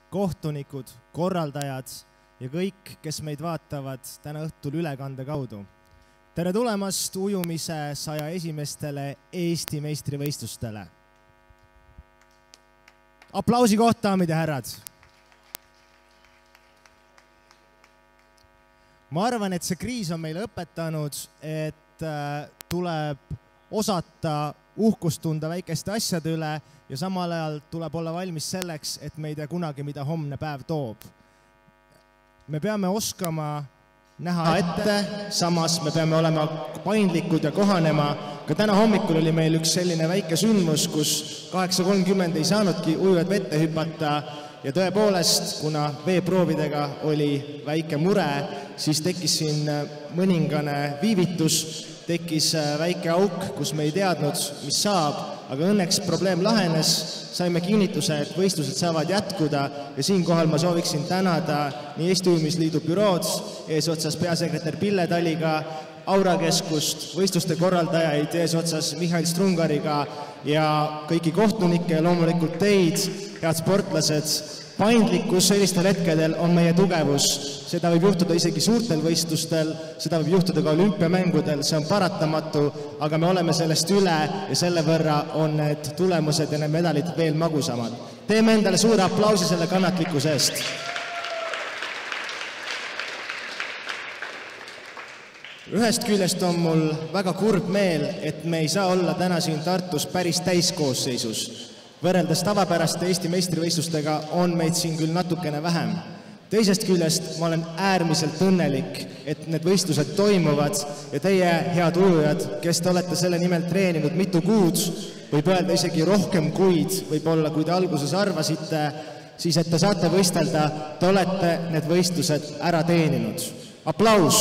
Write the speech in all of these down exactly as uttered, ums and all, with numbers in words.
kohtunikud, korraldajad ja kõik, kes meid vaatavad täna õhtul ülekande kaudu. Tere tulemast ujumise saja esimestele Eesti meistrivõistlustele. Aplausi kohta, daamid ja härrad. Ma arvan, et see kriis on meile õpetanud, et tuleb osata uhkust tunda väikeste asjade üle ja samal ajal tuleb olla valmis selleks, et me ei tea kunagi, mida homne päev toob. Me peame oskama näha ette, samas me peame olema paindlikud ja kohanema. Ka täna hommikul oli meil üks selline väike sündmus, kus kaheksa kolmkümmend ei saanudki ujujad vette hüpata ja tõepoolest, kuna veeproovidega oli väike mure, siis tekkis siin mõningane viivitus, tekkis väike auk, kus me ei teadnud, mis saab, aga õnneks probleem lahenes, saime kinnituse, et võistlused saavad jätkuda ja siinkohal ma sooviksin tänada nii Eesti Ujumisliidu bürood, eesotsas peasekretär Pille Taliga, Aurakeskust, võistluste korraldajaid eesotsas Mihhail Strungariga ja kõiki kohtunikke ja loomulikult teid, head sportlased. Paindlikkus sellistel hetkedel on meie tugevus. Seda võib juhtuda isegi suurtel võistlustel, seda võib juhtuda ka olümpiamängudel, see on paratamatu, aga me oleme sellest üle ja selle võrra on need tulemused ja need medalid veel magusamad. Teeme endale suure aplausi selle kannatlikkuse eest. Ühest küljest on mul väga kurb meel, et me ei saa olla täna siin Tartus päris täiskoosseisus. Võrreldes tavapäraste Eesti meistrivõistlustega on meid siin küll natukene vähem. Teisest küljest ma olen äärmiselt õnnelik, et need võistlused toimuvad ja teie, head ujujad, kes te olete selle nimel treeninud mitu kuud, võib öelda isegi rohkem kuid, võib-olla kui te alguses arvasite, siis et te saate võistelda, te olete need võistlused ära teeninud. Aplaus!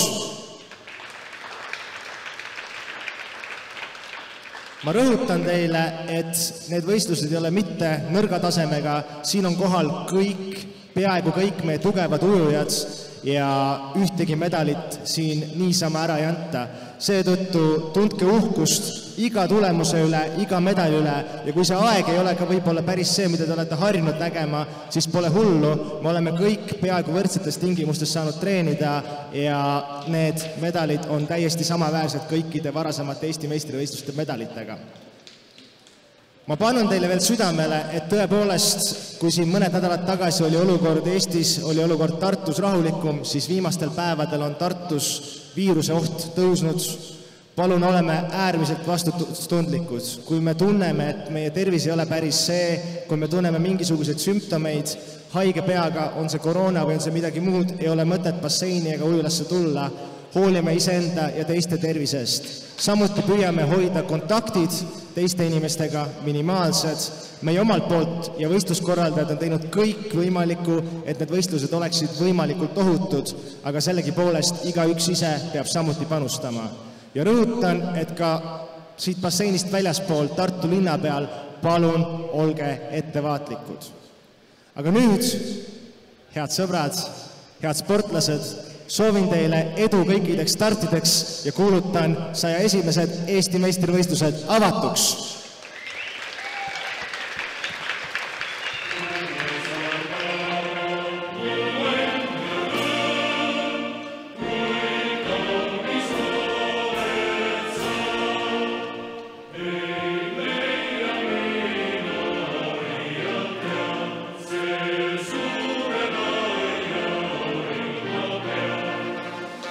Ma rõhutan teile, et need võistlused ei ole mitte nõrga tasemega, siin on kohal kõik, peaaegu kõik meie tugevad ujujad ja ühtegi medalit siin niisama ära ei anta. Seetõttu tundke uhkust iga tulemuse üle, iga medali üle ja kui see aeg ei ole ka võib-olla päris see, mida te olete harjunud nägema, siis pole hullu. Me oleme kõik peaaegu võrdsetes tingimustes saanud treenida ja need medalid on täiesti samaväärsed kõikide varasemate Eesti meistrivõistluste medalitega. Ma panen teile veel südamele, et tõepoolest, kui siin mõned nädalad tagasi oli olukord Eestis, oli olukord Tartus rahulikum, siis viimastel päevadel on Tartus viiruse oht tõusnud. Palun oleme äärmiselt vastutustundlikud. Kui me tunneme, et meie tervis ei ole päris see, kui me tunneme mingisuguseid sümptomeid, haige peaga, on see koroona või on see midagi muud, ei ole mõtet basseini ega ujulasse tulla, hoolime iseenda ja teiste tervisest. Samuti püüame hoida kontaktid teiste inimestega minimaalsed. Meie omalt poolt ja võistluskorraldajad on teinud kõik võimalikku, et need võistlused oleksid võimalikult ohutud, aga sellegi poolest iga üks ise peab samuti panustama. Ja rõhutan, et ka siit basseinist väljaspool Tartu linna peal palun olge ettevaatlikud. Aga nüüd, head sõbrad, head sportlased, soovin teile edu kõikideks startideks ja kuulutan saja esimesed Eesti meistrivõistlused avatuks.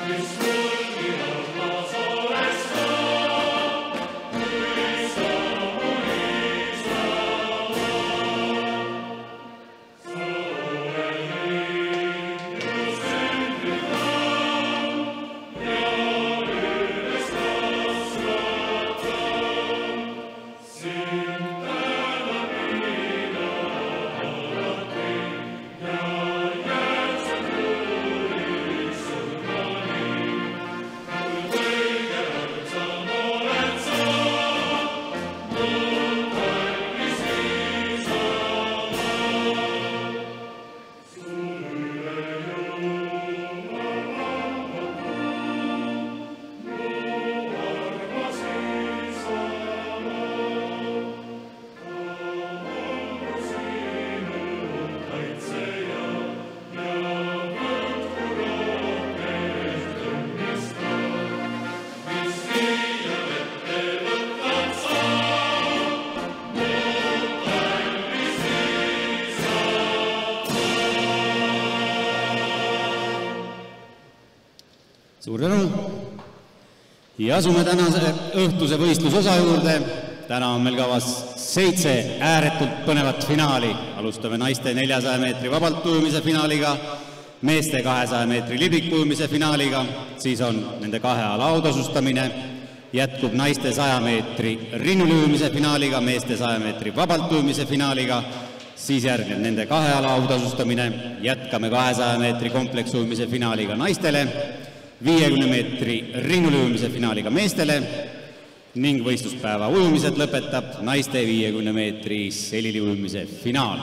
Yes, Suur tänu! Ja asume tänase õhtuse võistlusosa juurde. Täna on meil kavas seitse ääretult põnevat finaali. Alustame naiste neljasaja meetri vabalt ujumise finaaliga, meeste kahesaja meetri libiku-ujumise finaaliga, siis on nende kahe ala autasustamine, jätkub naiste saja meetri rinnulüumise finaaliga, meeste saja meetri vabalt ujumise finaaliga, siis järgneb nende kahe ala autasustamine, jätkame kahesaja meetri kompleksujumise finaaliga naistele, viiekümne meetri rinnulüumise finaaliga meestele ning võistluspäeva ujumised lõpetab naiste viiekümne meetri seliliujumise finaal.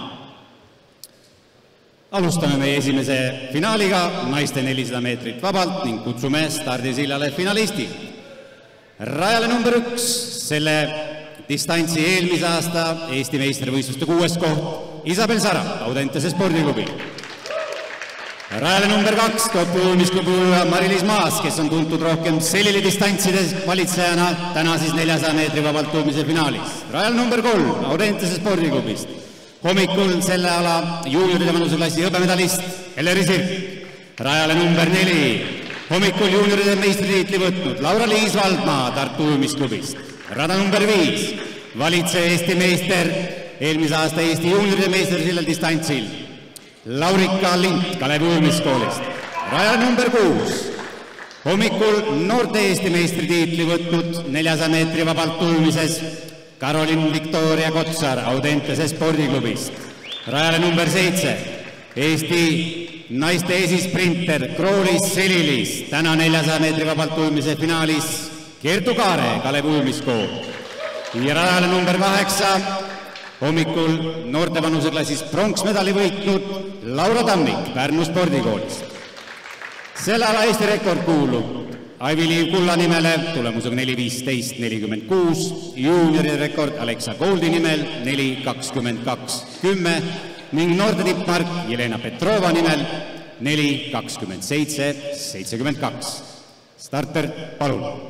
Alustame meie esimese finaaliga, naiste nelisada meetrit vabalt ning kutsume stardisillale finalisti. Rajale number üks, selle distantsi eelmise aasta Eesti meistrivõistluste kuues koht Isabel Sara, Audentese spordiklubi. Rajale number kaks, topujumisklubi ujuja Mari-Liis Maas, kes on tuntud rohkem selili distantsides valitsejana, täna siis neljasaja meetri vabalt ujumise finaalis. Rajale number kolm, Audentese spordiklubist. Hommikul selle ala juunioride vanuseklassi hõbemedalist Elleri Sirk. Rajale number neli, hommikul juunioride meistritiitli võtnud Laura-Liis Valdmaa Tartu ujumisklubist. Rada number viis, valitseja Eesti meister, eelmise aasta Eesti juunioride meister sellel distantsil Laurika Lint Kalevi ujumiskoolist. Raja number kuus, hommikul noorte Eesti meistritiitli võtnud neljasaja meetri vabalt ujumises Karolin Victoria Kotsar Audentese spordiklubist. Rajale number seitse, Eesti naiste esisprinter Kroolis Selilis, täna neljasaja meetri vabalt ujumise finaalis Kertu Kaare Kalevi ujumiskool. Ja rajale number kaheksa, hommikul noorte vanuseklassis pronksmedali võitnud Laura Tammik Pärnu spordikoolist. Selle ala Eesti rekord kuulub Ivy Liiv Kulla nimele tulemusega neli viisteist nelikümmend kuus, juuniori rekord Alexa Goldi nimel neli kakskümmend kaks kümme ning noorte tippmark Jelena Petrova nimel neli kakskümmend seitse seitsekümmend kaks. Starter, palun!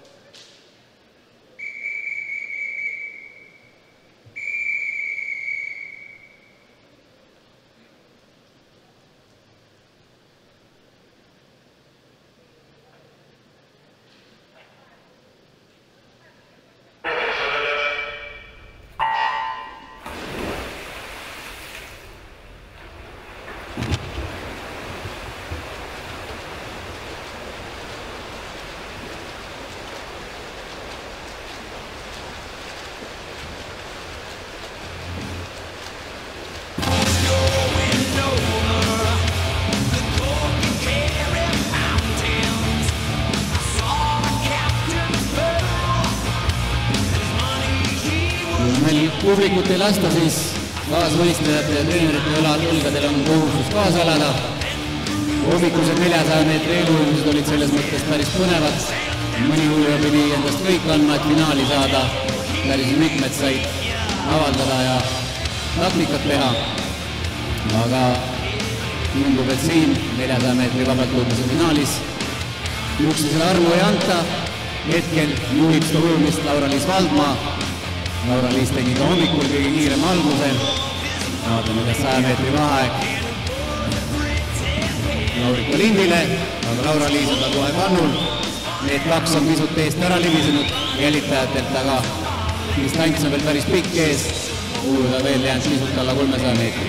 Publikut ei lasta, siis kaasvõistlejate ja treenerite õlad õlgadel on kohustus kaasa elada. Hommikused neljasaja meetri eelujumised olid selles mõttes päris põnevad. Mõni ujuja pidi endast kõik andma, et finaali saada. Päris mitmed said avaldada ja taktikat teha. Aga tundub, et siin neljasaja meetri vabalt ujumise finaalis üksteisele armu ei anta. Hetkel juhib seda ujumist Laura-Liis Valdmaa. Laura-Liis tegi ka hommikul kõige kiirem alguse. Vaatame, kas saja meetri vaheaeg Laurika Lindile, aga Laura-Liis on ta kohe kannul. Need kaks on pisut eest ära libisenud jälitajatelt, aga distants on veel päris pikk ees. Ujuda veel jäänud pisut alla kolmesaja meetri.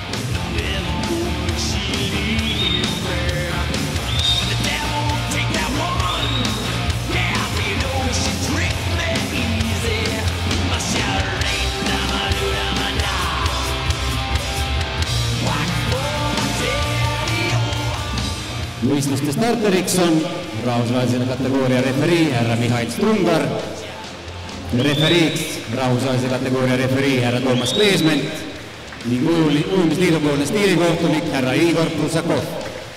Võistluste starteriks on rahvusvahelise kategooria referii härra Mihhail Strungar, referiiks rahvusvahelise kategooria referii härra Toomas Kleesment ning ujumisliidupoolne stiilikohtunik härra Igor Prusakov.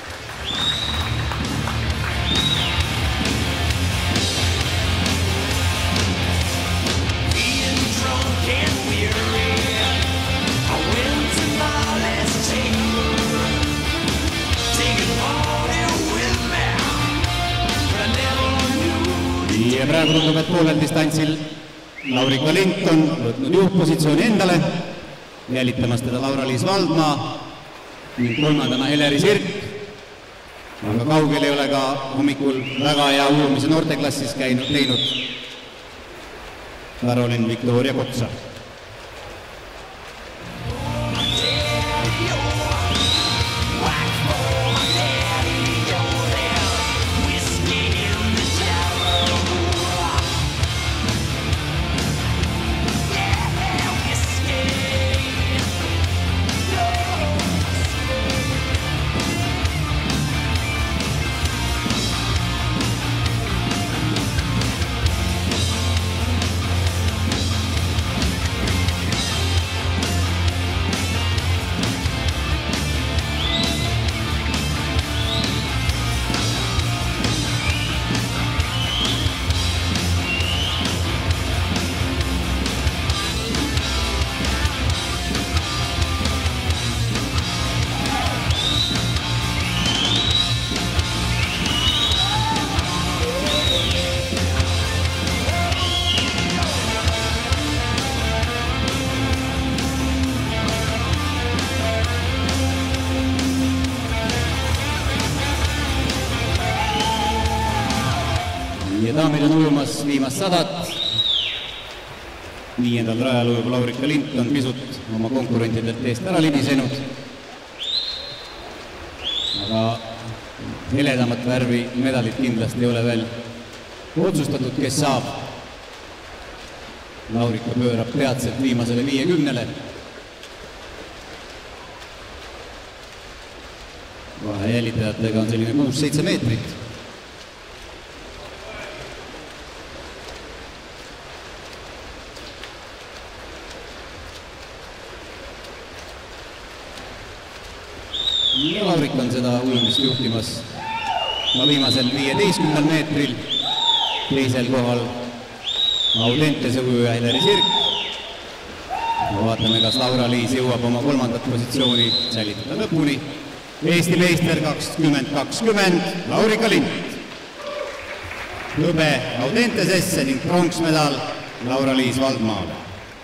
Ja praegu tundub, et poolel distantsil Laurika Lint on võtnud juhtpositsiooni endale, jälitamas teda Laura-Liis Valdmaa ning kolmandana Elleri Sirk. aga kaugel ei ole ka hommikul väga hea ujumise noorteklassis käinud teinud Karolin Victoria Kotsa. Ja daamid on ujumas viimast sadat. Viiendal rajal ujub Laurika Lint on pisut oma konkurentidelt eest ära libisenud. Aga heledamat värvi medalit kindlasti ei ole veel otsustatud, kes saab. Laurika pöörab peatselt viimasele viiekümnele. Vahe jälitajatega on selline kuus seitse meetrit. Ja Laurik on seda ujumist juhtimas ma viimasel viieteistkümnel meetril. Teisel kohal Audentese ujuja Heleri Sirk. Ja vaatame, kas Laura-Liis jõuab oma kolmandat positsiooni säilitada lõpuni. Eesti meister kakskümmend kakskümmend Laurika Lint. Hõbe Audentesesse ning pronksmedal Laura-Liis Valdmaale.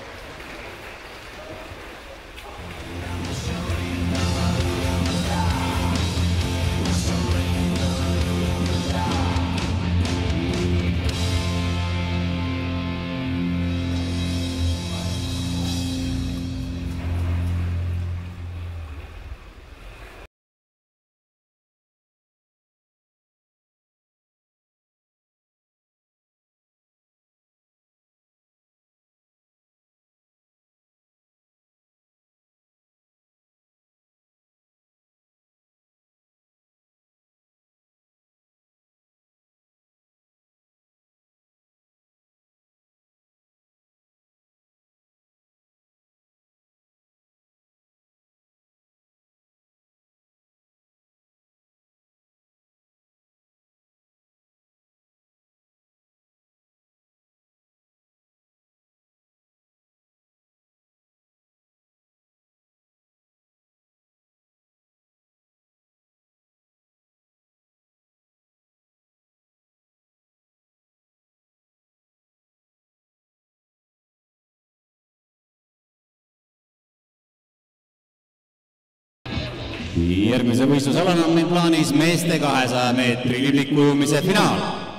Järgmise võistlusalana on meil plaanis meeste kahesaja meetri liblikujumise finaal.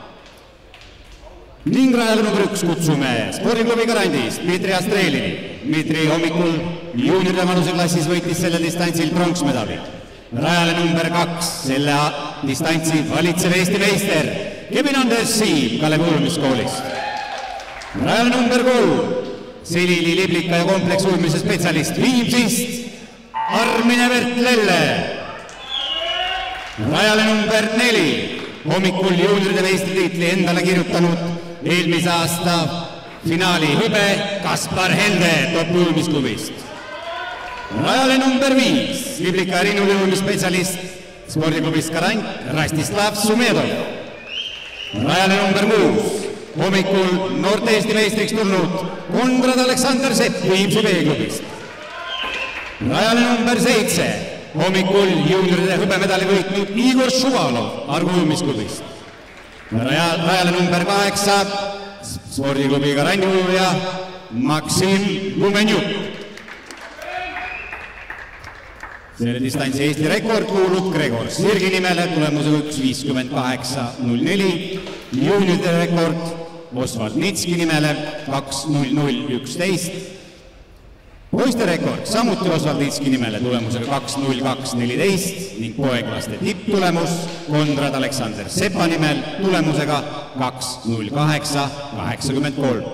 Ning rajale number üks kutsume spordiklubi Garandis Dmitri Astrelini. Dmitri hommikul juunioride vanuseklassis võitis selle distantsil pronksmedali. Rajale number kaks selle distantsi valitsev Eesti meister Kevin Anders Siib Kalevi ujumiskoolist. Rajale number kolm selili liblika ja kompleks ujumise spetsialist Viimsist Armine Vert-Lelle. Rajale number neli hommikul juunioride meistritiitli endale kirjutanud eelmise aasta finaali hõbe Kaspar Helde top-ujumisklubist. Rajale number viis liblika ja rinnuujumispetsialist spordiklubist Garant Rastislav Sumedov. Rajale number kuus hommikul noorte Eesti meistriks tulnud Konrad Aleksander Sepp Viimsi veeklubist. Rajale number seitse hommikul juunioride hõbemedali võitnud Igor Šuvalov Argu-ujumisklubist. Rajale number kaheksa spordiklubi Garanjuja Maksim Lumenjuk. Selle distantsi Eesti rekord kuulub Gregor Sirgi nimele tulemusega üks viiskümmend kaheksa null neli. Juunioride rekord Osvald Nitski nimele kaks null null üksteist. Poiste rekord samuti Osvald Nitski nimele tulemusega kaks null kaks neliteist ning poeglaste tipptulemus Konrad Aleksander Sepa nimel tulemusega kaks null kaheksa kaheksakümmend kolm.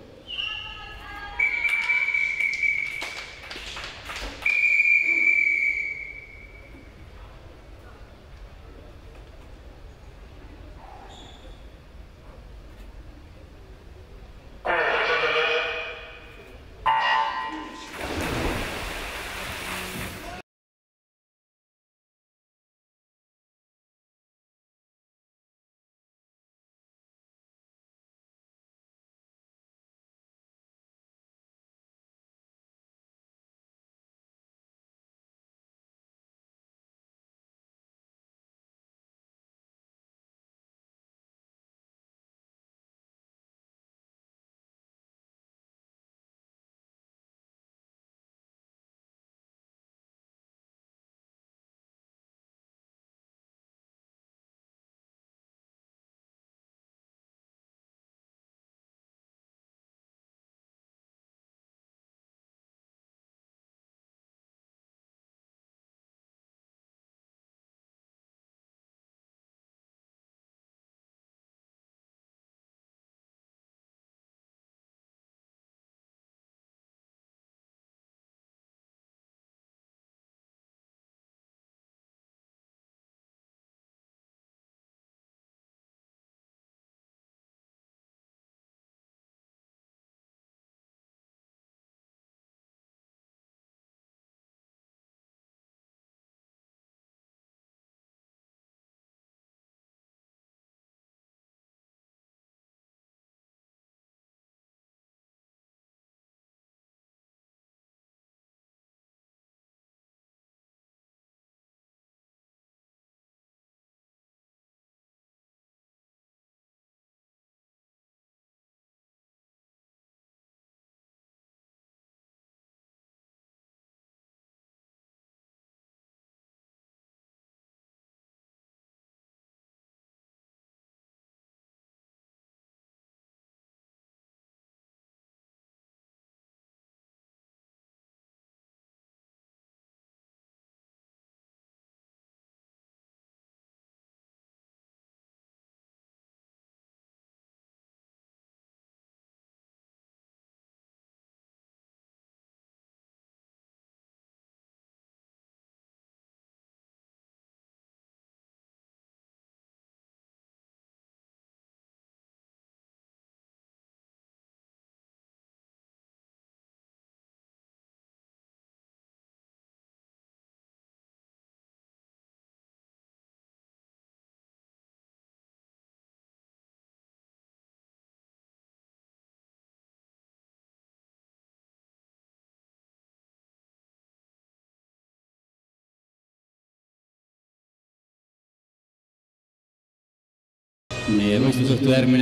Meie võistlusõhtu järgmine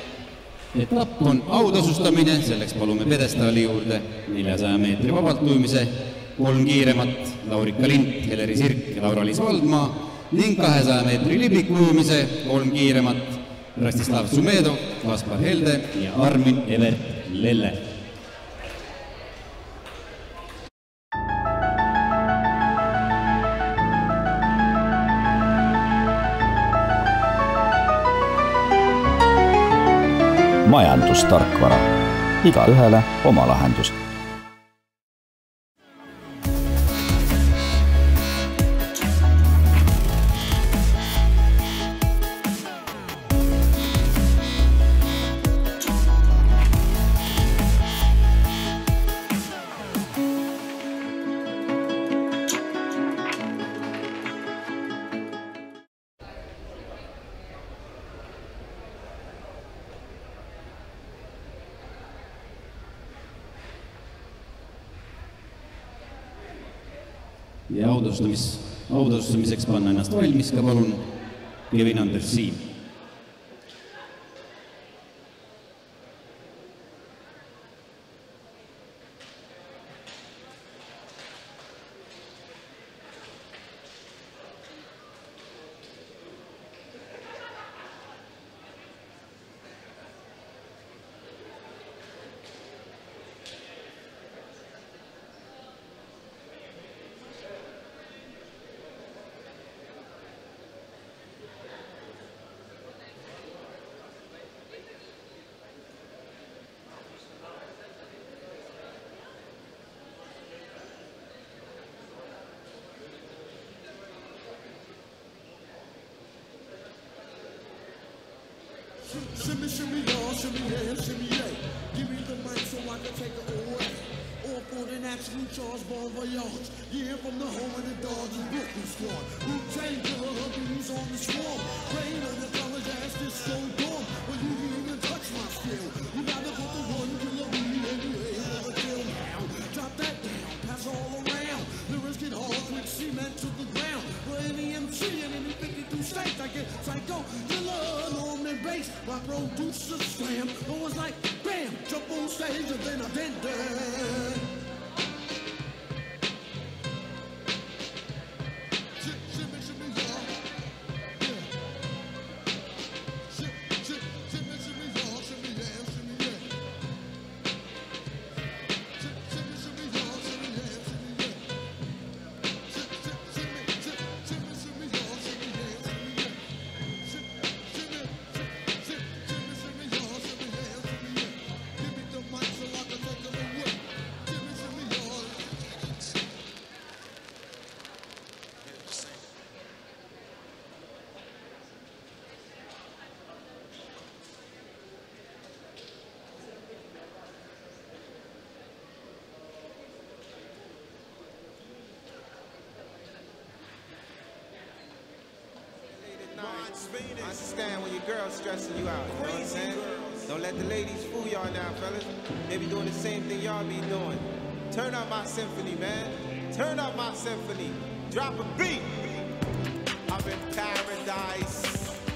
etapp on autasustamine, selleks palume pjedestaali juurde neljasaja meetri vabalt ujumise kolm kiiremat Laurika Lint, Heleri Sirk ja Laura-Liis Valdmaa ning kahesaja meetri libliku ujumise kolm kiiremat Rastislav Sumedov, Kaspar Helde ja Armin Evert Lelle. Majandustarkvara. Igaühele oma lahendus. Ja autastamis, autastamiseks panna ennast valmis ka palun Kevin Anders Siim. Shimmy, shimmy, y'all, shimmy, yeah, shimmy, yeah. Give me the mic so I can take it away. All for an absolute charge, bon voyage. Yeah, from the home of the dogs and Brooklyn squad. Wu-Tang Killer, bees on the swarm. Rain on the college ass, this so dumb. Well, you didn't even touch my skill. You gotta put the one killer bee and you ain't gonna kill now. Drop that down, pass all around. Lyrics get hard, quick cement to the ground. For any M C and any fifty-two states, I get psycho, killer, on their bass. My producer slam, it was like bam, jump on stage and then I did that. I understand when your girl's stressing you out, you know what I'm saying? Don't let the ladies fool y'all now, fellas. They be doing the same thing y'all be doing. Turn up my symphony, man. Turn up my symphony. Drop a beat. I'm in paradise.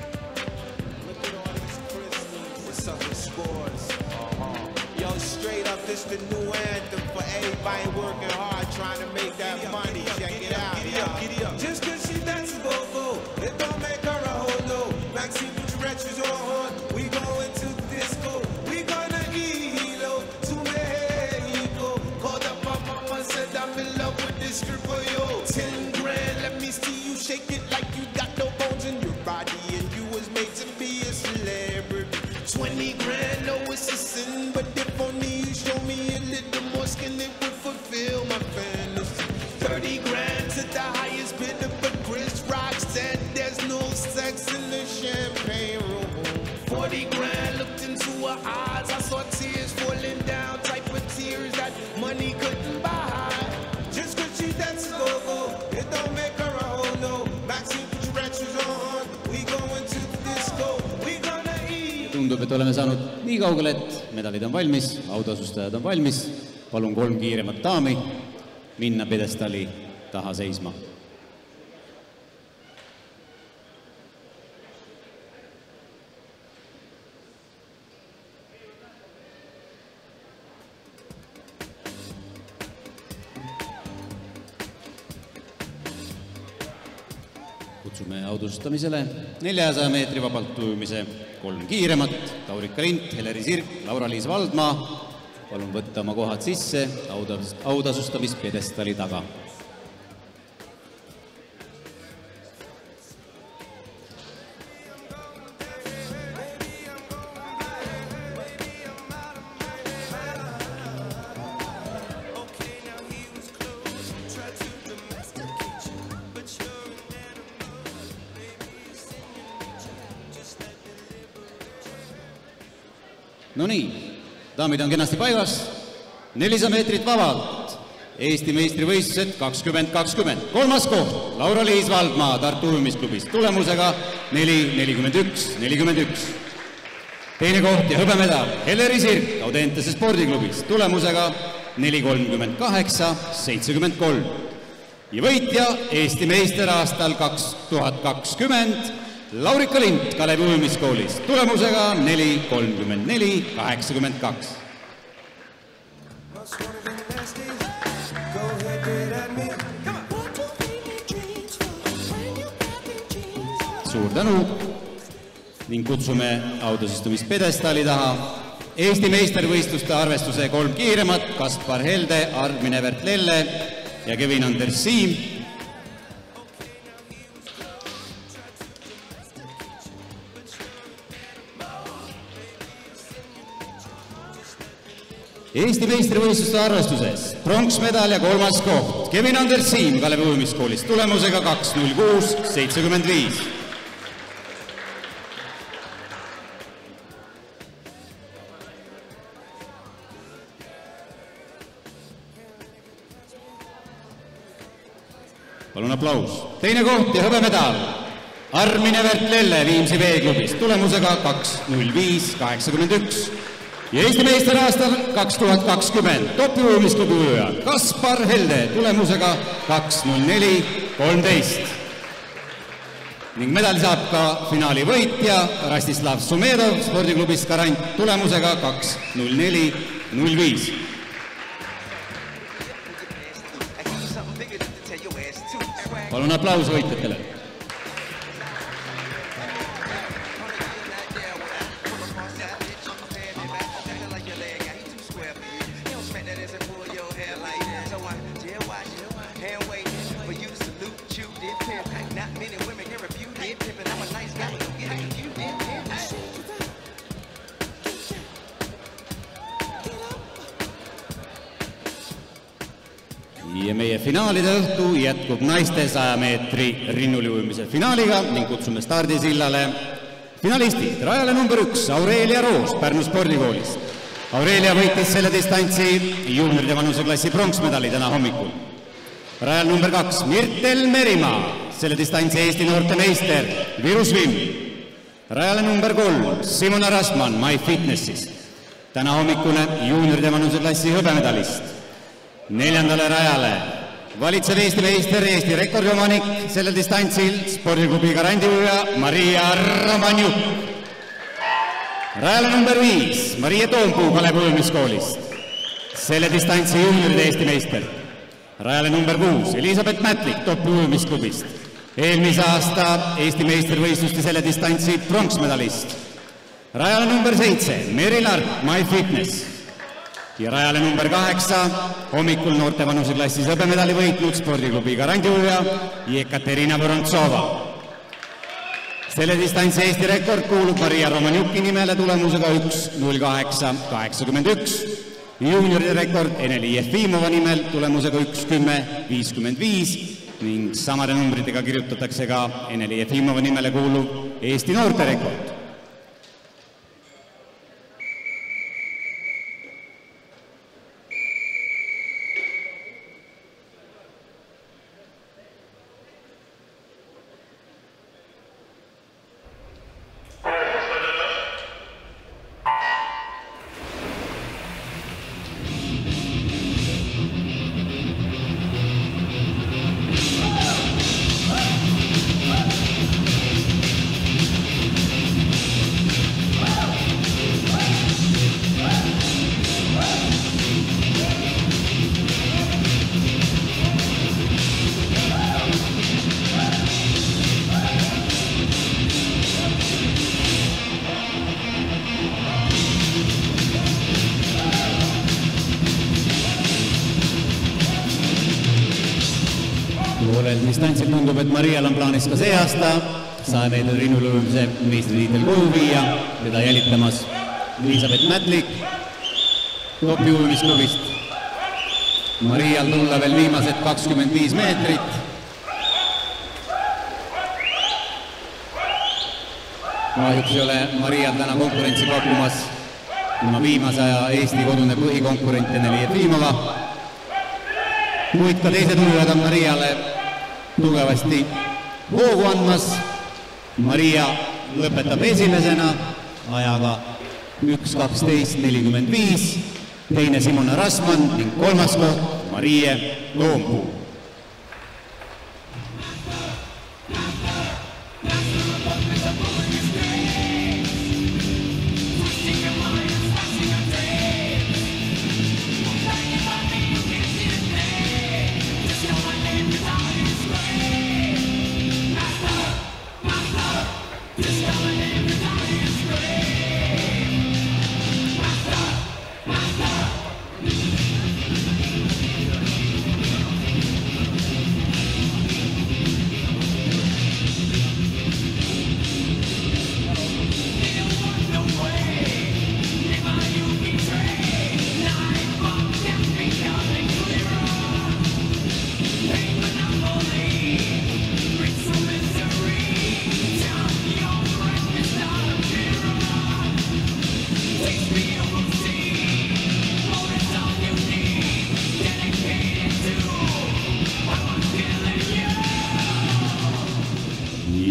Look at all these crystals. What's up with scores? Uh-huh. Yo, straight up, this the new anthem for everybody working hard, trying to make that money. Check it out, y'all. Just cause she dances go-go, it don't make her a ho-no. Maxine, put your wretches on. We going to the disco. We gonna eat low to Mexico. Called up my mama, said I'm in love with this stripper, yo. Ten grand, let me see you shake it like you got no bones in your body and you was made to be a celebrity. Twenty grand, no, it's a sin, but if only you show me a little more skin, it would fulfill my fantasy. Thirty grand to the highest bidder, but Chris Rock said there's no sex in the champagne room. Forty grand, looked into her eyes, I saw tears falling down, type of tears that money couldn't buy. Just cause she dances go-go, it don't make her a hoe, no. Maxine, put your wretches on, we going to the disco, we gonna eat. Tundub, et oleme saanud nii kaugele, et medalid on valmis, autasustajad on valmis. Palun kolm kiiremat daami minna pjedestaali taha seisma. Kutsume audustamisele neljasaja meetri vabalt ujumise kolm kiiremat. Taurika Lint, Heleri Sirk, Laura-Liis Valdmaa. Palun võtta oma kohad sisse autasustamis-pjedestaali taga. No nii, daamid on kenasti paigas. nelisada meetrit vabalt. Eesti meistrivõistlused kakskümmend kakskümmend. Kolmas koht, Laura-Liis Valdmaa Tartu ujumisklubist tulemusega neli nelikümmend üks nelikümmend üks. Teine koht ja hõbemedal Heleri Sirk Audentese spordiklubist tulemusega neli kolmkümmend kaheksa seitsekümmend kolm. Ja võitja Eesti meister aastal kaks tuhat kakskümmend Laurika Lint Kalevi ujumiskoolist tulemusega neli kolmkümmend neli kaheksakümmend kaks. Suur tänu ning kutsume autasustumispjedestaali taha Eesti meistervõistluste arvestuse kolm kiiremat Kaspar Helde, Armin Evert Lelle ja Kevin Anders Siim. Eesti meistrivõistluste arvestuses pronksmedal ja kolmas koht Kevin Anders Siim Kalevi ujumiskoolist tulemusega kaks null kuus seitsekümmend viis. Palun aplaus. Teine koht ja hõbemedal. Armin Evert Lelle Viimsi veeklubist tulemusega kaks null viis kaheksakümmend üks. Ja Eesti meister aastal kaks tuhat kakskümmend topiujumisklubi ujuja Kaspar Helde tulemusega kaks null neli kolmteist. Ning medali saab ka finaali võitja Rastislav Sumedov spordiklubist Garant tulemusega kaks null neli null viis. Palun aplaus võitjatele. Ja meie finaalide õhtu jätkub naiste saja meetri rinnuliujumise finaaliga ning kutsume stardisillale finalistid. Rajale number üks Aurelia Roos Pärnu spordikoolist. Aurelia võitis selle distantsi juunioride vanuseklassi pronksmedali täna hommikul. Rajal number kaks Mirtel Merimaa, selle distantsi Eesti noortemeister Viru Swim. Rajale number kolm Simona Rasman My Fitnessis, täna hommikune juunioride vanuseklassi hõbemedalist. Neljandale rajale valitsev Eesti meister, Eesti rekordiomanik sellel distantsil spordiklubi Garandiuja Maria Romanjuk. Rajale number viis Maria Toompuu Kalev ujumiskoolist, selle distantsi juunioride Eesti meister. Rajale number kuus Elisabeth Mätlik Topi ujumisklubist, eelmise aasta Eesti meistervõistluste selle distantsi pronksmedalist. Rajale number seitse Meri Lark My Fitness ja rajale number kaheksa hommikul noorte vanuseklassis hõbemedali võitnud spordiklubi Garandiuja Jekaterina Vorontsova. Selle distantsi Eesti rekord kuulub Maria Romanjuki nimele tulemusega üks null kaheksa kaheksakümmend üks. Juunioride rekord Eneli Jefimova nimel tulemusega üks kümme viiskümmend viis ning samade numbritega kirjutatakse ka Eneli Jefimova nimele kuuluv Eesti noorte rekord. Distantsil tundub, et Marial on plaanis ka see aasta saja meetri rinnuliujumise meistritiitel koju viia, teda jälitamas Elisabeth Mätlik Topi ujumisklubist. Marial tulla veel viimased kakskümmend viis meetrit. Kahjuks ei ole Marial täna konkurentsi pakkumas tema viimase aja Eesti kodune põhikonkurent Eneli Jefimova. Kuid ka teised ujujad on Mariale tugevasti hoogu andmas. Maria lõpetab esimesena ajaga üks kaksteist nelikümmend viis, teine Simona Rasman ning kolmas koht Marie Toompuu.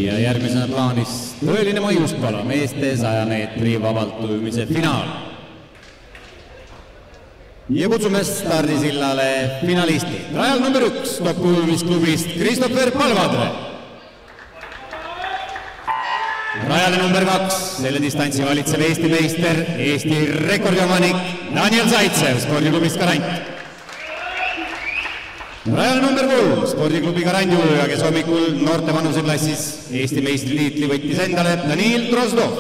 ja järgmisena plaanis tõeline maiuspala meeste saja meetri vabalt ujumise finaal. Ja kutsume stardisillale finalisti. Rajal number üks top ujumisklubist Christopher Palvadre. Rajale number kaks, selle distantsi valitsev Eesti meister, Eesti rekordiomanik Daniel Zaitsev spordiklubist Garant. Rajale number kolm, spordiklubi Garandi ujuja, kes hommikul noorte vanuseklassis Eesti meistritiitli võttis endale Daniil Drozdov.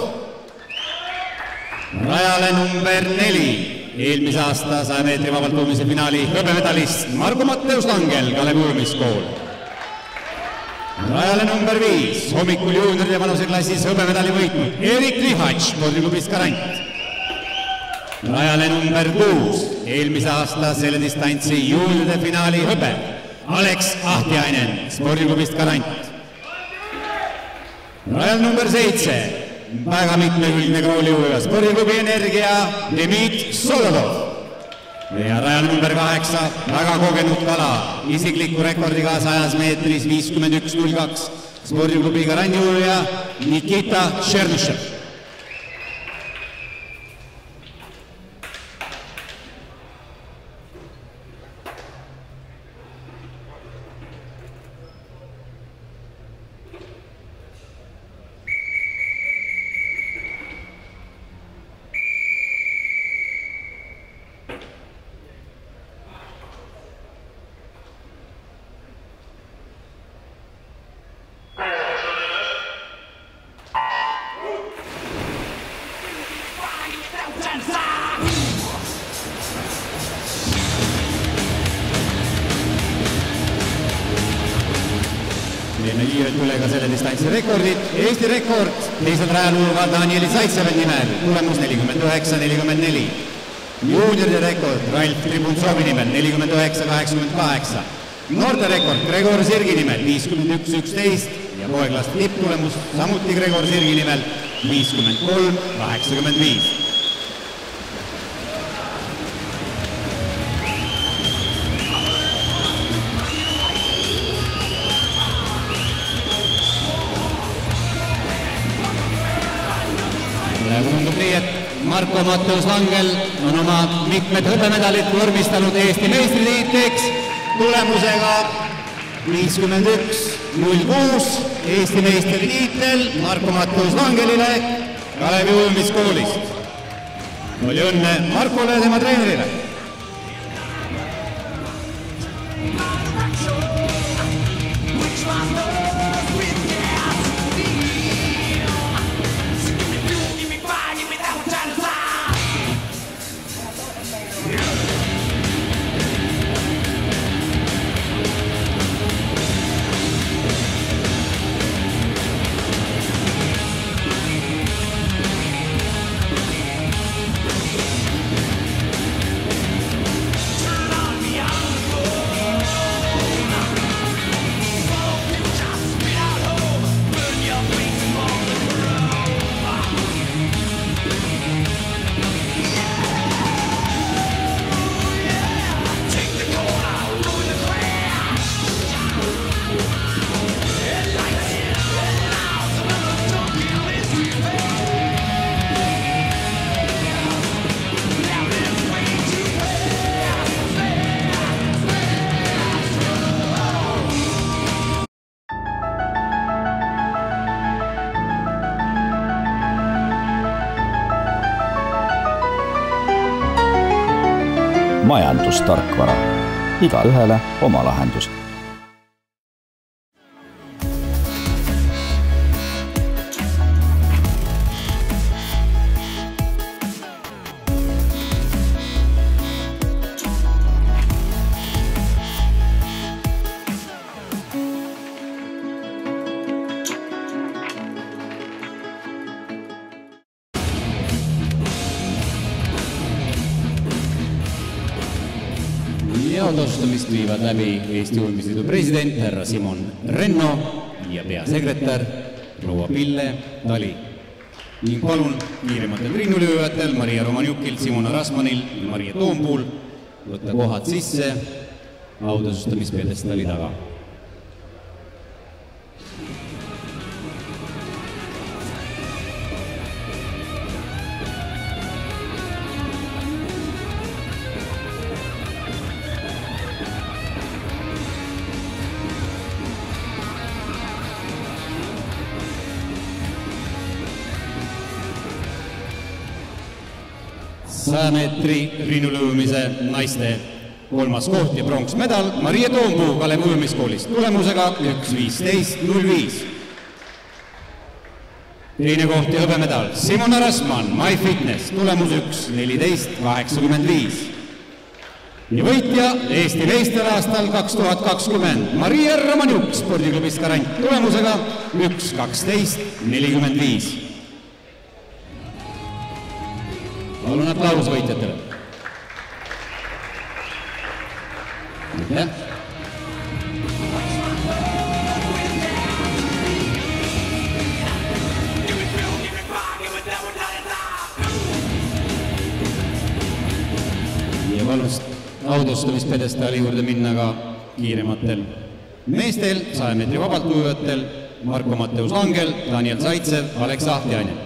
Rajale number neli, eelmise aasta saja meetri vabalt ujumise finaali hõbemedalist Marko Matteus Langel, Kalevi ujumiskool. Rajale number viis, hommikul juunioride vanuseklassis hõbemedali võitnud Erik Lihatš, spordiklubist Garant. Rajale number kuus, eelmise aasta selle distantsi juunioride finaali hõbe Alex Ahtiainen, spordiklubist Garant. Rajal number seitse, väga mitmekülgne krooliujuja, spordiklubi Energia Demid Solodov. Ja rajal number kaheksa, väga kogenud kala, isikliku rekordiga sajas meetris viiskümmend üks null kaks, spordiklubi Garandi ujuja Nikita Tšernushev. Ülega selle distantsi rekordid. Eesti rekord teisel rajal ujuva Danieli Zaitsevi nimel, tulemus nelikümmend üheksa nelikümmend neli. Juunioride rekord Ralf Tribuntsovi nimel nelikümmend üheksa kaheksakümmend kaheksa. Noorte rekord Gregor Sirgi nimel viiskümmend üks üksteist ja poeglaste tipptulemus samuti Gregor Sirgi nimel viiskümmend kolm kaheksakümmend viis. Marko Matteus Langel on oma mitmed hõbemedalit vormistanud Eesti meistritiitliks tulemusega viiskümmend üks null kuus. Eesti meistritiitel Marko Matteus Langelile Kalevi ujumiskoolist. Palju õnne Markole ja tema treenerile! Majandustarkvara. Igaühele oma lahendus. Tasustamist viivad läbi Eesti Ujumisliidu president härra Simon Renno ja peasekretär proua Pille Tali. Ning palun kiirematel triinuliujatel Maria Romanjukil, Simona Rasmanil ja Maria Toompuul võtta kohad sisse autasustamispjedestali taga. saja meetri rinnulõõmise naiste kolmas koht ja pronksmedal Maria Toompuu Kalev ujumiskoolist tulemusega üks viisteist null viis. Teine koht ja hõbemedal Simona Rasman MyFitness tulemus üks neliteist kaheksakümmend viis. Ja võitja Eesti meister aastal kaks tuhat kakskümmend Maria Romanjuk spordiklubist Garant tulemusega üks kaksteist nelikümmend viis. Palun aplaus võitjatele. Aitäh. Ja valust audustamispedestaali juurde minna ka kiirematel meestel, saja meetri vabalt ujujatel Marko Mateus Angel, Daniel Zaitsev, Alex Ahtiainen.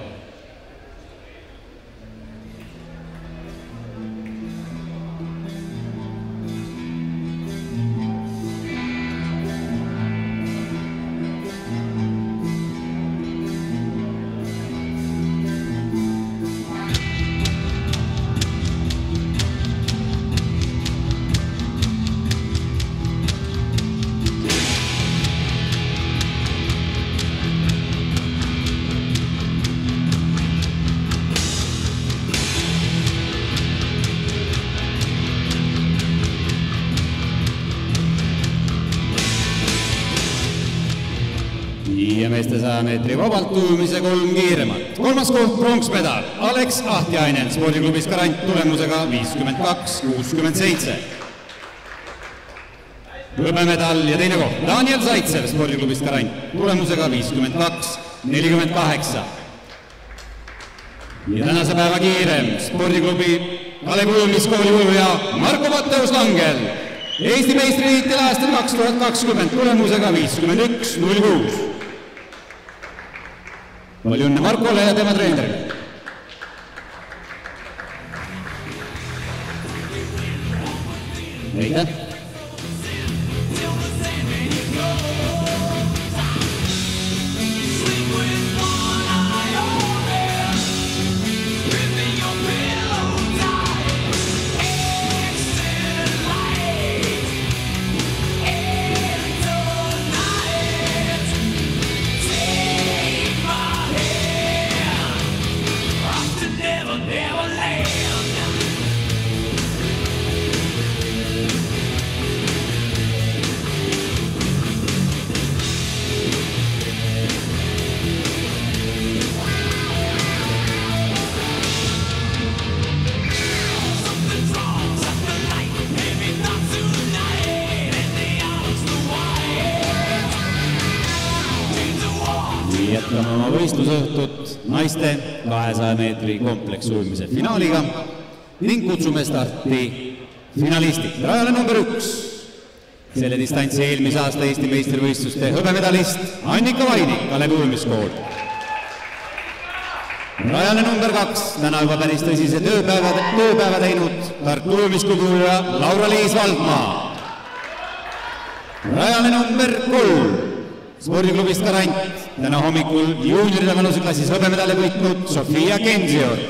Ja meeste saja meetri vabalt ujumise kolm kiiremat. Kolmas koht pronksmedal Alex Ahtiainen spordiklubis Garant tulemusega viiskümmend kaks kuuskümmend seitse. Hõbemedal ja teine koht Daniel Zaitsev spordiklubis Garant tulemusega viiskümmend kaks nelikümmend kaheksa. Ja tänase päeva kiirem spordiklubi Kalev ujumiskooli ujuja Marko Mateus Angel Eesti meistritiitel aastal kaks tuhat kakskümmend tulemusega viiskümmend üks null kuus. Palju õnne Markole ja tema treenerile. Aitäh. Jätkame oma võistlusõhtut naiste kahesaja meetri kompleksujumise finaaliga ning kutsume starti finalistid. Rajale number üks, selle distantsi eelmise aasta Eesti meistrivõistluste hõbemedalist Annika Vainik, Kalev ujumiskool. Rajale number kaks, täna juba päris tõsise tööpäeva, tööpäeva teinud Tartu ujumisklubi ujuja Laura-Liis Valdmaa. Rajale number kolm, spordiklubist Garant, täna hommikul juunioride vanuseklassis hõbemedali võitnud Sofia Genzior.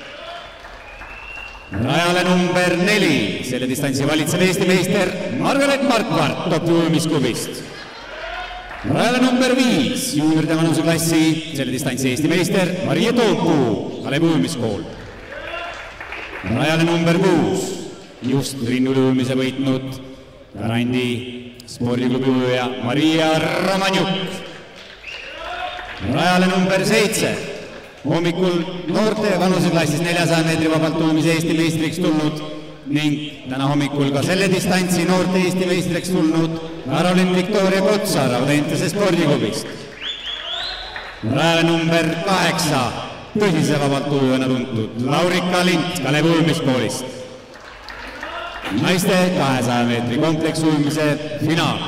Rajale number neli, selle distantsi valitsev Eesti meister Margaret Markvart Topi ujumisklubist. Rajale number viis, juunioride vanuseklassi, selle distantsi Eesti meister Maria Toompuu, Kalev ujumiskool. Rajale number kuus, just rinnulõõmise võitnud Garandi spordiklubi ujuja Maria Romanjuk. Rajale number seitse, hommikul noorte vanuseklassis neljasaja meetri vabalt ujumise Eesti meistriks tulnud ning täna hommikul ka selle distantsi noorte Eesti meistriks tulnud Karolin Victoria Kotsar Audentese spordiklubist. Rajale number kaheksa, tõsise vabalt ujujana tuntud Laurika Lint Kalev ujumiskoolist. Naiste kahesaja meetri kompleksujumise finaal.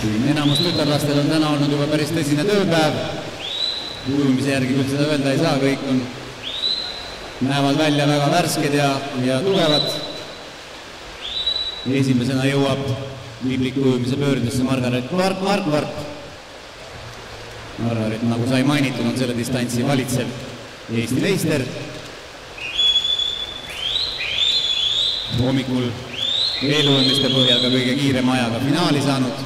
Enamus tütarlastel on täna olnud juba päris tõsine tööpäev. Ujumise järgi küll seda öelda ei saa, kõik on, näevad välja väga värsked ja, ja tugevad. Esimesena jõuab libliku ujumise pöördesse Margaret Mark Markvart. Margaret, nagu sai mainitud, on selle distantsi valitsev Eesti meister. Hommikul eelujumiste põhjal ka kõige kiirema ajaga finaali saanud.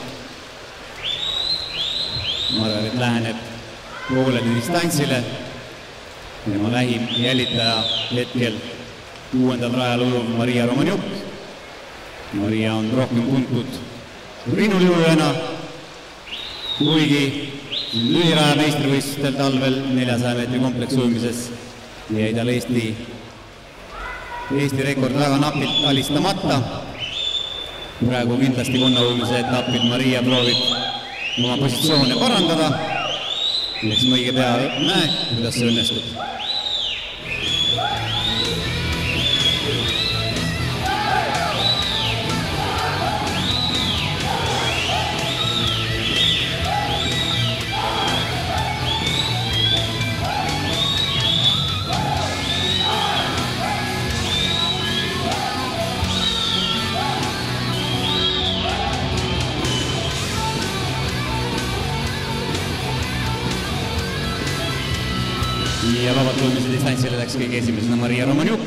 Margaret läheneb pooleli distantsile. Tema lähim jälitaja hetkel kuuendal rajal ujuv Maria Romanjuk. Maria on rohkem tuntud rinnuliujana, kuigi lühiraja meistrivõistlustel talvel neljasaja meetri kompleksujumises jäi tal Eesti, Eesti rekord väga napilt alistamata. Praegu kindlasti konnaujumise etapil Maria proovib oma positsioone parandada. Eks ma õige pea näe, kuidas see õnnestub. Ja vabalt ujumise distantsile läks kõige esimesena Maria Romanjuk.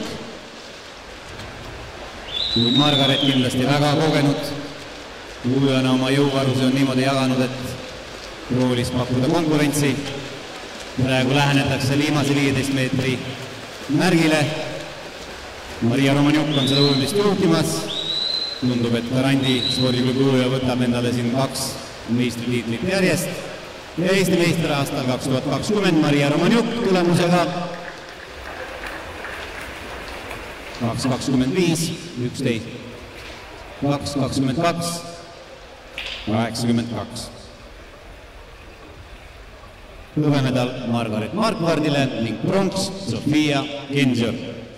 Kuid Margaret kindlasti väga kogenud. Ujujana oma jõuvaruse on niimoodi jaganud, et proovis pakkuda konkurentsi. Praegu lähenetakse viimase viieteist meetri märgile. Maria Romanjuk on seda ujumist juhtimas. Tundub, et Garandi spordiklubi ujuja võtab endale siin kaks meistritiitlit järjest. Ja Eesti meister aastal kaks tuhat kakskümmend Maria Romanjuk tulemusega kaks kakskümmend viis, üksteist, kaks kakskümmend kaks, kaheksakümmend kaks. Hõbemedal Margaret Markvardile ning pronks Sofia Genžer.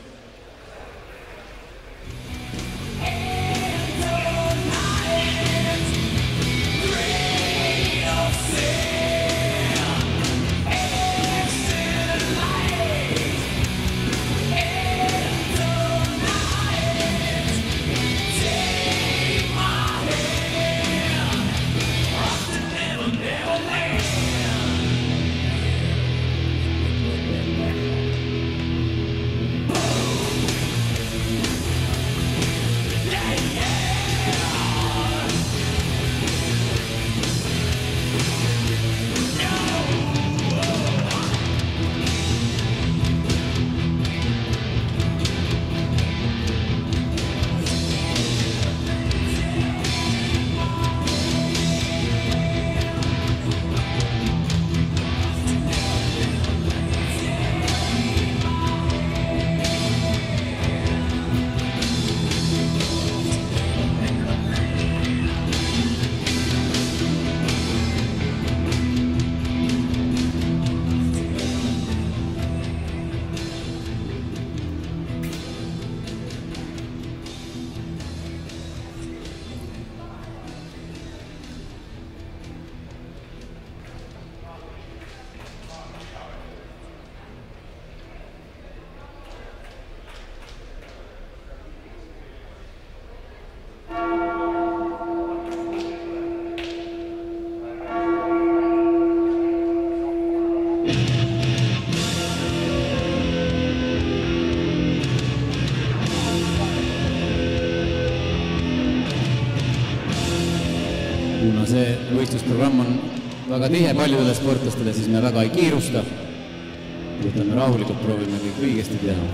Kuna see võistlusprogramm on väga tihe paljudele sportlastele, siis me väga ei kiirusta. Võtame rahulikult, proovime kõik õigesti teha.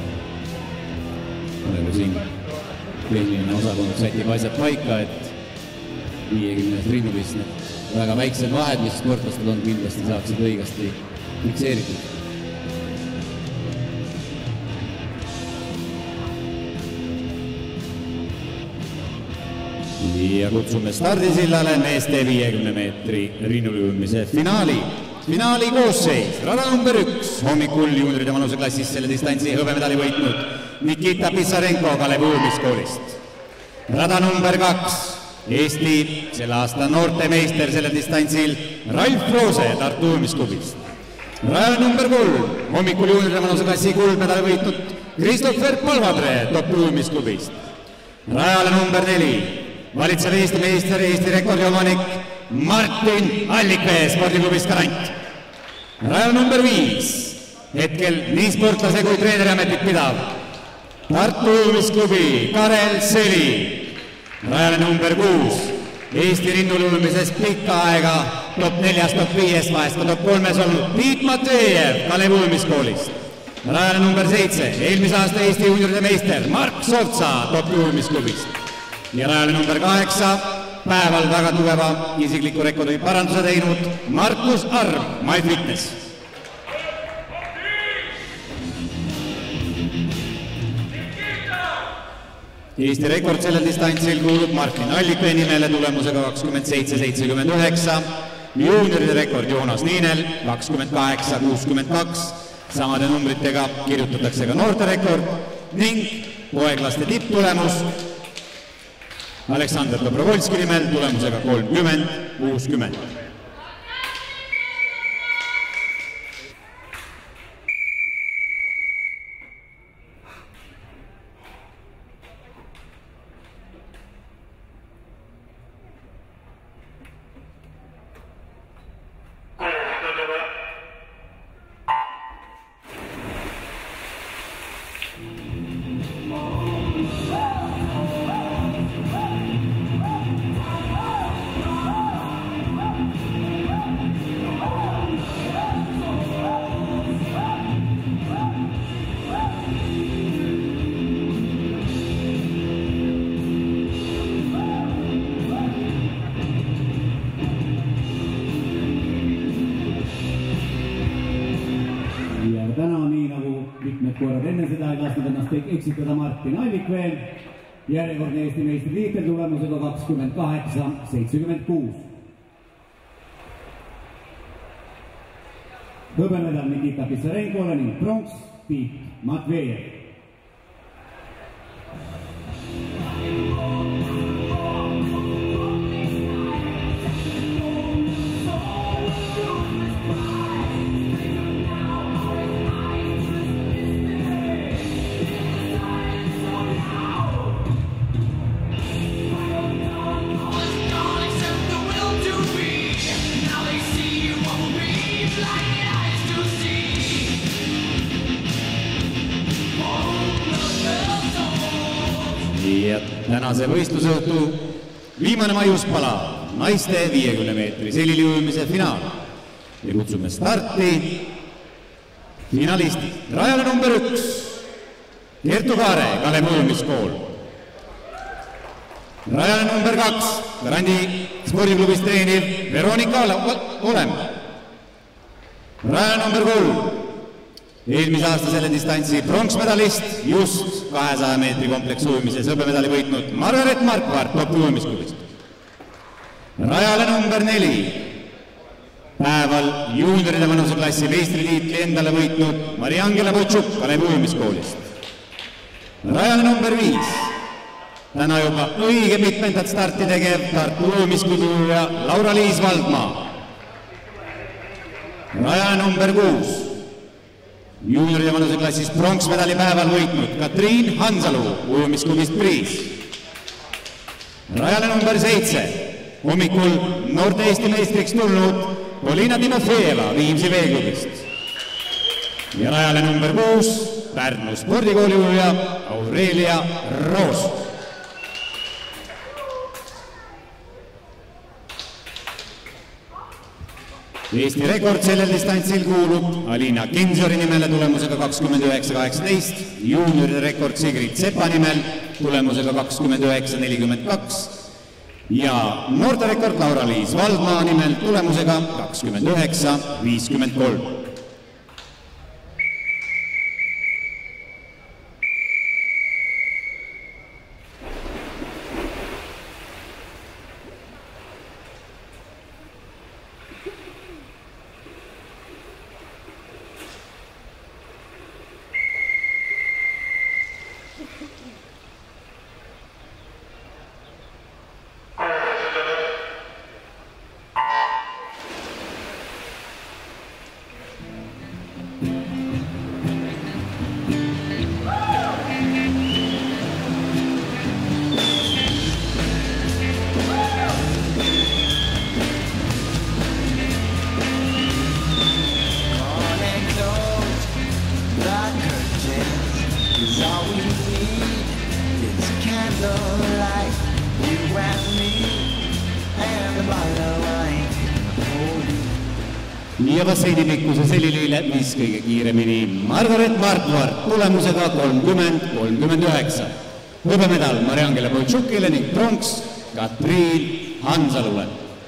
Olegu siin tehniline osakond sätib asjad paika, et viiekümnest rinnulist need väga väiksed vahed, mis sportlastel on, kindlasti saaksid õigesti fikseeritud. Ja kutsume stardisillale meeste viiekümne meetri rinnuliujumise finaali. Finaali koosseis, rada number üks, hommikul juunioride vanuseklassis selle distantsi hõbemedali võitnud Nikita Pissarenko Kalev ujumiskoolist. Rada number kaks, Eesti selle aasta noortemeister sellel distantsil Ralf Roose Tartu ujumisklubist. Rajal number kolm, hommikul juunioride vanuseklassi kuldmedali võitnud Christopher Palvadre Tartu ujumisklubist. Rajale number neli, valitsev Eesti meister, Eesti rekordi omanik Martin Allikvee spordiklubist Garant. Rajal number viis, hetkel nii sportlase kui treeneri ametit pidav Tartu ujumisklubi Karel Seli. Rajale number kuus, Eesti rinnulujumises pikka aega top neljas, top viies, vahest ka top kolmes olnud Tiit Matvejev Kalev ujumiskoolist. Rajale number seitse, eelmise aasta Eesti juunioride meister Mark Sovtsa top ujumisklubist. Ja rajale number kaheksa, päeval väga tugeva isikliku rekordi paranduse teinud Markus Arv My Fitness. Eesti rekord sellel distantsil kuulub Martin Allikvee nimele tulemusega kakskümmend seitse seitsekümmend üheksa, juunioride rekord Joonas Niinel kakskümmend kaheksa kuuskümmend kaks, samade numbritega kirjutatakse ka noorte rekord ning poeglaste tipptulemus Aleksandr Dobrovolski nimel tulemusega kolmkümmend kuuskümmend. Eksitada Martin Allikvee, järjekordne Eesti meistritiitel tulemusega kakskümmend kaheksa seitsekümmend kuus. Hõbemedal Nikita Pissarenkole ning pronks Tiit Matvejev. Tänase võistlusõhtu viimane maiuspala, naiste viiekümne meetri seliliujumise finaal ja kutsume starti finalisti. Rajale number üks, Kertu Kaare Kalev ujumiskool. Rajale number kaks, Garandi spordiklubis treeniv Veronika Olem. Rajale number kolm, eelmise aasta selle distantsi pronksmedalist, just kahesaja meetri kompleks ujumises hõbemedali võitnud Margaret Markvart Top ujumisklubist. Rajale number neli, päeval juunioride vanuseklassi meistritiitli endale võitnud Mari-Angela Potšuk Kalev ujumiskoolist. Rajale number viis, täna juba õige mitmendat starti tegev Tartu ujumisklubi ujuja Laura-Liis Valdmaa. Rajale number kuus, juunioride vanuseklassis pronksmedali päeval võitnud Katriin Hansalu ujumisklubist Priis. Rajale number seitse, hommikul noorte Eesti meistriks tulnud Polina Timofeeva Viimsi veeklubist. Ja rajale number kuus, Pärnu spordikooli ujuja Aurelia Roos. Eesti rekord sellel distantsil kuulub Alina Kinsori nimele tulemusega kakskümmend üheksa kaheksateist, juunioride rekord Sigrid Sepa nimel tulemusega kakskümmend üheksa nelikümmend kaks ja noorterekord Laura-Liis Valdmaa nimel tulemusega kakskümmend üheksa viiskümmend kolm. Uh... ja basseinipikkuse seliliile viis kõige kiiremini Margaret Markvart tulemusega kolmkümmend kolmkümmend üheksa. Hõbemedal Mari-Angela Boitšukile ning pronks Katriin Hansalule.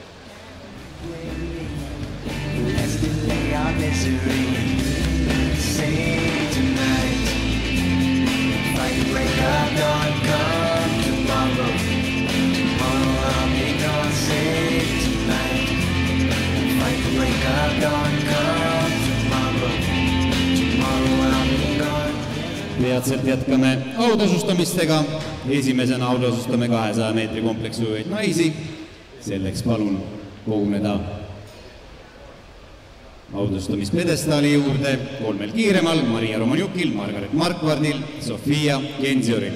Peatselt jätkame autassustamistega. Esimesena autasustame kahesaja meetri kompleksujõid naisi. Selleks palun koguneda autastamispedestaali juurde kolmel kiiremal Maria Romanjukil, Margaret Markvardil, Sofia Genzioril.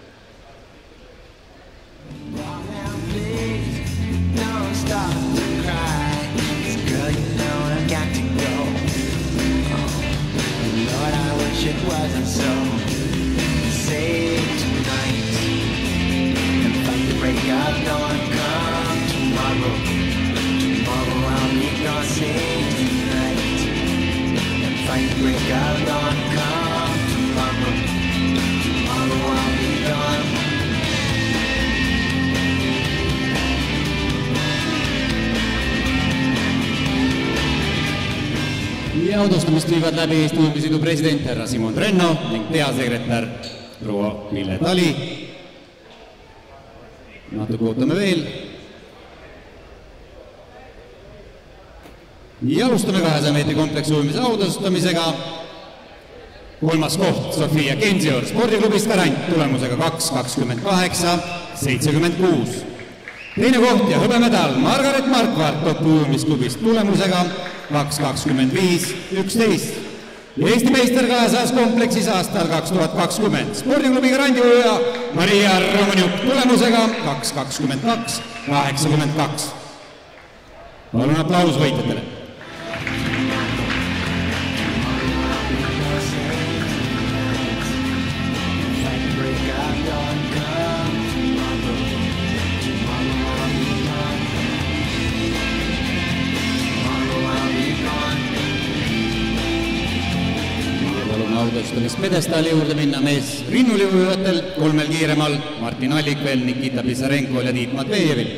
It wasn't so. Save tonight and fight the break of dawn. Come tomorrow, tomorrow I'll be gone. Save tonight and fight the break of dawn. Come tomorrow, tomorrow I'll be gone. Ja autastamist viivad läbi Eesti ujumisõidu president härra Simon Trenno ning peasekretär proua Ville Tali. Natuke ootame veel. Ja alustame kahesaja meetri kompleks ujumise autasustamisega. Kolmas koht Sofia Genzior spordiklubist Garant tulemusega kaks kakskümmend kaheksa seitsekümmend kuus. Teine koht ja hõbemedal Margaret Markvart ujumisklubist tulemusega kaks kakskümmend viis üksteist. Eesti meister kahesajas kompleksis aastal kaks tuhat kakskümmend. Spordiklubi Garandi ujuja Maria Romanjuk tulemusega kaks kakskümmend kaks kaheksakümmend kaks. Palun aplaus võitjatele. Autastamispedestaali juurde minna mees rinnuliujujatel kolmel kiiremal Martin Allikvel, Nikita Pisarenkol ja Tiit Matvejevil.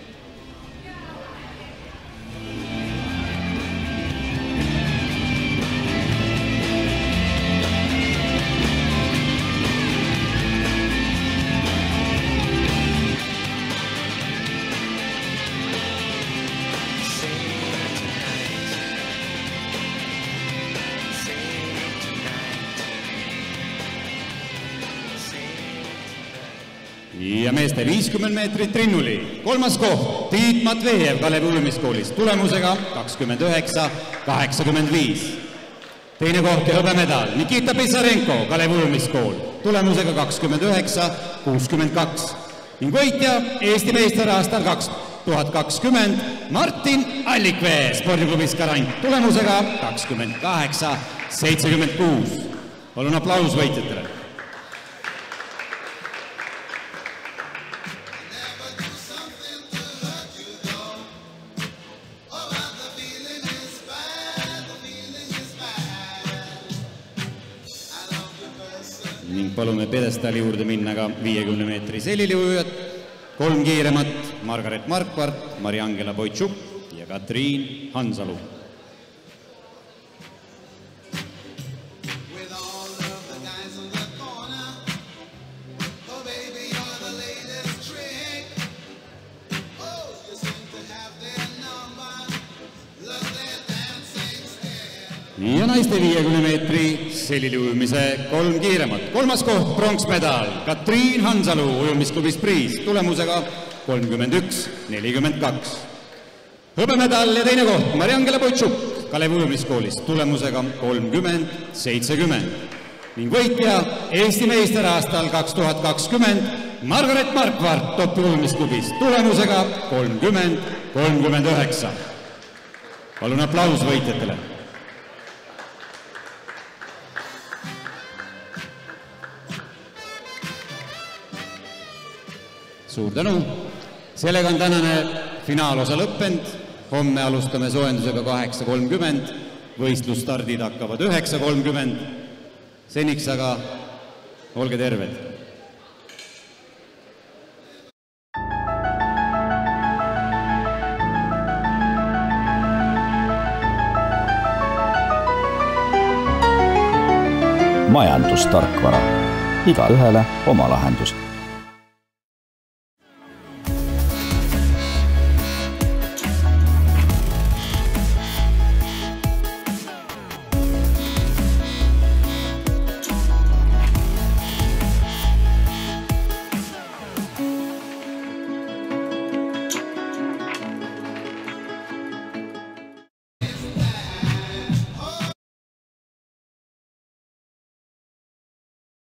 Ja meeste viiskümmend meetrit rinnuli. Kolmas koht Tiit Matvejev Kalevi ujumiskoolist tulemusega kakskümmend üheksa kaheksakümmend viis. Teine koht ja hõbemedal Nikita Pisarenko Kalevi ujumiskool tulemusega kakskümmend üheksa kuuskümmend kaks. Ning võitja Eesti meister aastal kaks tuhat kakskümmend Martin Allikvee spordiklubist Garant tulemusega kakskümmend kaheksa seitsekümmend kuus. Palun aplaus võitjatele. Ning palume pedestaali juurde minna ka viiekümne meetri seliliujujad. Kolm kiiremat Margaret Markvart, Mari-Angela Boitšuk ja Katriin Hansalu. Ja naiste viiekümne meetri seliliujumise kolm kiiremat. Kolmas koht pronksmedal Katriin Hansalu ujumisklubist Priis tulemusega kolmkümmend üks nelikümmend kaks. Hõbemedal ja teine koht Mari-Angela Boitšuk Kalevi ujumiskoolist tulemusega kolmkümmend seitsekümmend. Ning võitja Eesti meister aastal kaks tuhat kakskümmend Margaret Markvart Topi ujumisklubist tulemusega kolmkümmend kolmkümmend üheksa. Palun aplaus võitjatele. Suur tänu. Sellega on tänane finaalosa lõppend. homme alustame soojendusega kaheksa kolmkümmend, võistlusstardid hakkavad üheksa kolmkümmend, seniks aga olge terved! Majandustarkvara. Igaühele oma lahendus.